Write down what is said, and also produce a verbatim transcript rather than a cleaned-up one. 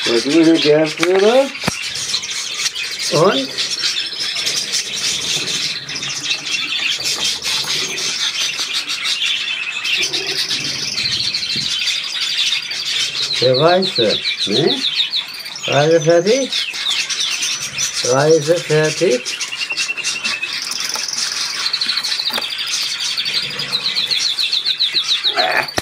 Was will der Bruder? Und? Der Weiße, ne? Reise fertig? Reise fertig? Ah.